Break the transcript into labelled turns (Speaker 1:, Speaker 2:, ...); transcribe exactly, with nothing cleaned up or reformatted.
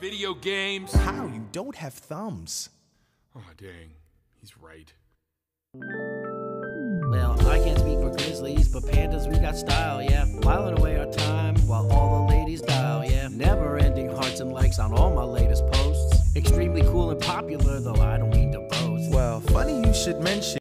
Speaker 1: video games.
Speaker 2: How? You don't have thumbs.
Speaker 1: Oh, dang. He's right.
Speaker 3: Well, I can't speak for grizzlies, but pandas, we got style, yeah. Whiling away our time while all the ladies dial, yeah. Never-ending hearts and likes on all my latest posts. Extremely cool and popular, though I don't mean to boast.
Speaker 2: Well, funny you should mention